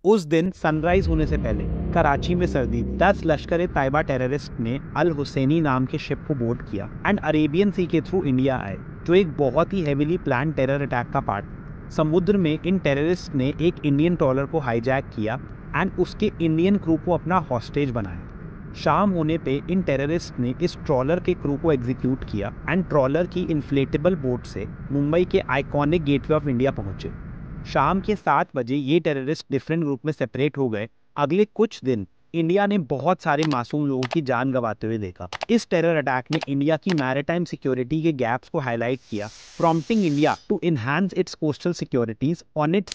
उस दिन सनराइज होने से पहले कराची में सर्दी 10 लश्कर तैयबा टेररिस्ट ने अल हुसैनी नाम के शिप को बोर्ड किया एंड अरेबियन सी के थ्रू इंडिया आए, जो एक बहुत ही हेविली प्लान टेरर अटैक का पार्ट। समुद्र में इन टेररिस्ट ने एक इंडियन ट्रॉलर को हाईजैक किया एंड उसके इंडियन क्रू को अपना हॉस्टेज बनाया। शाम होने पे इन टेररिस्ट ने इस ट्रॉलर के क्रू को एग्जीक्यूट किया एंड ट्रॉलर की इन्फ्लेटेबल बोट से मुंबई के आइकॉनिक गेटवे ऑफ इंडिया पहुंचे। शाम के 7 बजे ये टेररिस्ट डिफरेंट ग्रुप में सेपरेट हो गए। अगले कुछ दिन इंडिया ने बहुत सारे मासूम लोगों की जान गंवाते हुए देखा। इस टेरर अटैक ने इंडिया की मैरिटाइम सिक्योरिटी के गैप्स को हाईलाइट किया, prompting India to enhance its coastal securities on its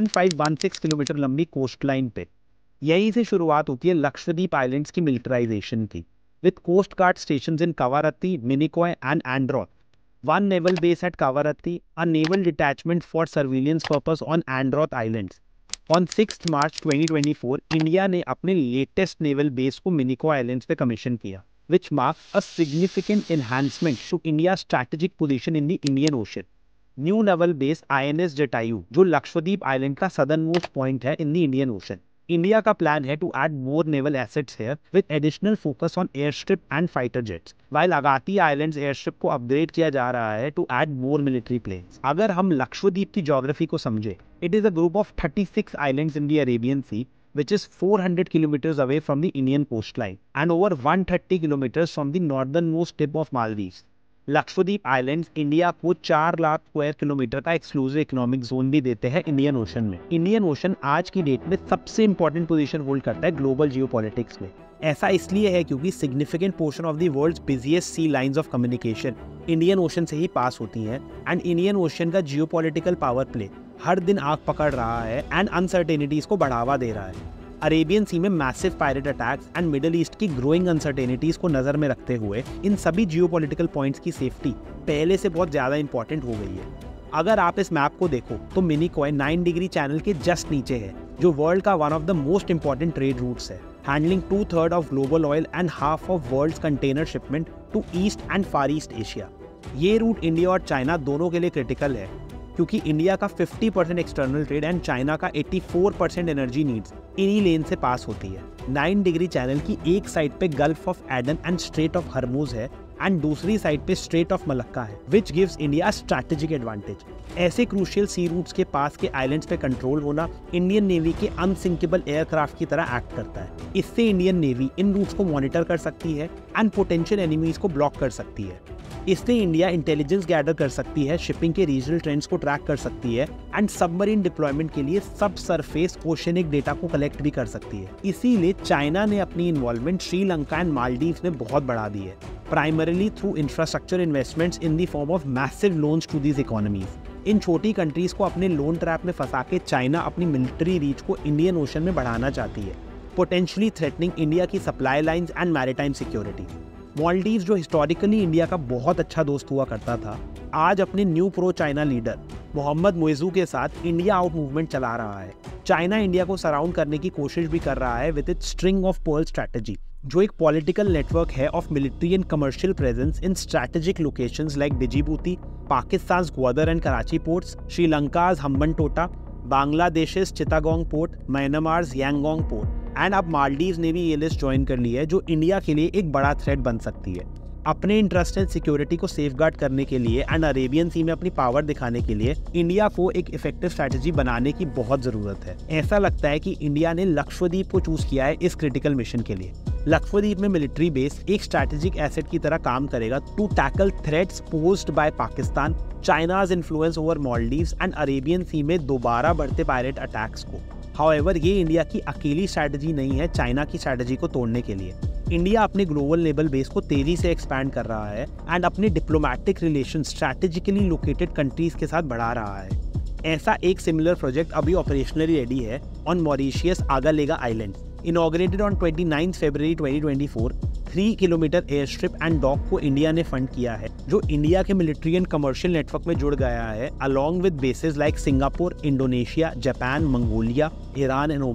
7516 kilometre लंबी कोस्ट लाइन पे। यहीं से शुरुआत होती है लक्षद्वीप आइलैंड्स की मिलिटराइजेशन की, with coast guard stations in Kavaratti, Minicoy and Androth, one naval base at Kavaratti, a naval detachment for surveillance purpose on Androth Islands. On 6th March 2024, India ने अपने लेटेस्ट नेवल बेस को मिनिको आइलैंड्स पे कमीशन किया, which marks a significant enhancement to India's strategic position in the Indian Ocean. New naval base INS Jatayu, जो Lakshadweep island का southern most point है in the Indian Ocean. India का plan है to add more naval assets here with additional focus on air strip and fighter jets, while Agatti islands air strip को upgrade किया जा रहा है to add more military planes. अगर हम लक्षद्वीप की ज्योग्राफी को समझे, it is a group of 36 islands in the Arabian sea, which is 400 kilometers away from the Indian coastline and over 130 kilometers from the northernmost tip of Maldives. Lakshadweep islands India को 4 lakh square kilometre का exclusive economic zone भी देते हैं Indian Ocean में। Indian Ocean आज की date में सबसे इंपॉर्टेंट पोजीशन होल्ड करता है ग्लोबल जियोपॉलिटिक्स में। ऐसा इसलिए है क्योंकि significant portion of the world's busiest sea lines of communication Indian Ocean से ही पास होती हैं एंड इंडियन ओशन का जियोपॉलिटिकल पावर प्ले हर दिन आग पकड़ रहा है एंड अनसर्टेनिटीज को बढ़ावा दे रहा है। अरेबियन सी में massive pirate attacks and middle east की ग्रोइंग अनसर्टेनिटीज को नजर में रखते हुए इन सभी जियोपॉलिटिकल पॉइंट्स की सेफ्टी पहले से बहुत ज्यादा इंपॉर्टेंट हो गई है। अगर आप इस मैप को देखो तो मिनिकॉय 9 डिग्री चैनल के जस्ट नीचे है, जो वर्ल्ड का one of the most important trade routes है, handling 2/3 of global oil and half of world's container shipment to east and far east Asia. ये रूट इंडिया और चाइना दोनों के लिए क्रिटिकल है, क्योंकि इंडिया का 50% एक्सटर्नल ट्रेड एंड चाइना का 84% एनर्जी नीड्स इन्हीं लेन से पास होती है। 9 डिग्री चैनल की एक साइड पे Gulf of Aden and Strait of Hormuz है एंड दूसरी साइड पे स्ट्रेट ऑफ मलक्का है, which gives India strategic advantage. ऐसे क्रूशियल सी रूट्स के पास के आइलैंड्स पे कंट्रोल होना इंडियन नेवी के अनसिंकेबल एयरक्राफ्ट की तरह एक्ट करता है। इससे इंडियन नेवी इन रूट्स को मॉनिटर कर सकती है एंड पोटेंशियल एनिमीज को ब्लॉक कर सकती है। इससे इंडिया इंटेलिजेंस गैदर कर सकती है, शिपिंग के रीजनल ट्रेंड्स को ट्रैक कर सकती है एंड सबमरीन डिप्लॉयमेंट के लिए सब सरफेस ओशनिक डेटा को कलेक्ट भी कर सकती है। इसीलिए चाइना ने अपनी इन्वॉल्वमेंट श्रीलंका एंड मालदीव्स में बहुत बढ़ा दी है, primarily through infrastructure investments in the form of massive loans to these economies. इन छोटी कंट्रीज को अपने लोन ट्रैप में फंसा के चाइना अपनी मिलिट्री रीच को इंडियन ओशन में बढ़ाना चाहती है, पोटेंशियली थ्रेटनिंग इंडिया की supply lines and maritime security. Maldives, जो हिस्टोरिकली इंडिया का बहुत अच्छा दोस्त हुआ करता था, आज अपने new pro China leader Mohamed Muizzu के साथ इंडिया आउट मूवमेंट चला रहा है। चाइना इंडिया को सराउंड करने की कोशिश भी कर रहा है with its string of pearl strategy, जो एक पॉलिटिकल नेटवर्क है of military and commercial presence in strategic locations like Djibouti, Pakistan Gwadar and Karachi ports, Sri Lanka's Hambantota, Bangladesh Chittagong port, Myanmar Yangon port and अब मालदीव्स ने भी ये लिस्ट ज्वाइन कर ली है, जो इंडिया के लिए एक बड़ा थ्रेट बन सकती है। अपने इंटरेस्ट एंड सिक्योरिटी को सेफगार्ड करने के लिए एंड अरेबियन सी में अपनी पावर दिखाने के लिए इंडिया को एक इफेक्टिव स्ट्रैटेजी बनाने की बहुत जरूरत है। ऐसा लगता है कि इंडिया ने लक्षद्वीप को चूज किया है इस क्रिटिकल मिशन के लिए। लक्षद्वीप में मिलिट्री बेस एक स्ट्रैटेजिक एसेट की तरह काम करेगा to tackle threats posed by Pakistan, China's influence over Maldives and Arabian sea में दोबारा बढ़ते पायरेट अटैक्स को। हाउएवर, ये इंडिया की अकेली स्ट्रैटेजी नहीं है चाइना की स्ट्रैटेजी को तोड़ने के लिए। इंडिया अपने ग्लोबल नेवल बेस को तेजी से एक्सपैंड कर रहा है एंड अपने diplomatic relation strategically located countries के साथ बढ़ा रहा है। ऐसा एक सिमिलर प्रोजेक्ट अभी ऑपरेशनली रेडी है on Mauritius Agalega island. Inaugurated on 29 February 2024, 3 kilometre air strip and dock को इंडिया ने फंड किया है, जो इंडिया के मिलिट्री एंड कमर्शियल नेटवर्क में जुड़ गया है, along with bases like Singapore, Indonesia, Japan, Mongolia, Iran and Oman.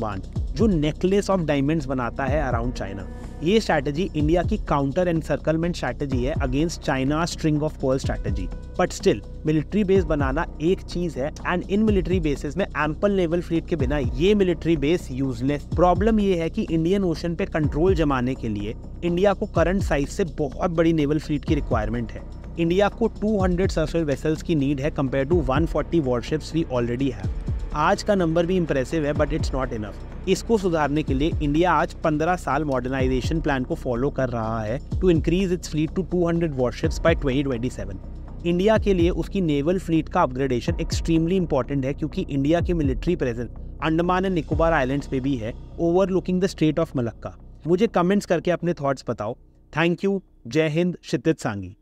जो नेकलेस ऑफ डायमंड्स बनाता है अराउंड चाइना। ये स्ट्रैटेजी इंडिया की काउंटर एनसर्कलमेंट स्ट्रैटेजी है against China string of pearl strategy. But still military base बनाना एक चीज है एंड इन मिलिट्री बेसिस में एम्पल नेवल फ्लीट के बिना ये मिलिट्री बेस यूजलेस। प्रॉब्लम ये है कि इंडियन ओशन पे कंट्रोल जमाने के लिए इंडिया को करंट साइज से बहुत बड़ी नेवल फ्लीट की रिक्वायरमेंट है। इंडिया को 200 सर्फेस वेसल्स की नीड है compare to 140 warships we already have. आज का नंबर भी इंप्रेसिव है बट इट्स नॉट इनफ। इसको सुधारने के लिए इंडिया आज 15 साल मॉडर्नाइजेशन प्लान को फॉलो कर रहा है to increase its fleet to 200 warships by 2027। India के लिए उसकी नेवल फ्लीट का अपग्रेडेशन एक्सट्रीमली इंपॉर्टेंट है क्योंकि इंडिया की military presence Andaman and Nicobar islands पे भी है, overlooking the strait of Malacca. मुझे कमेंट्स करके अपने थॉट्स बताओ। Thank you. जय हिंद। क्षितिज सांगी।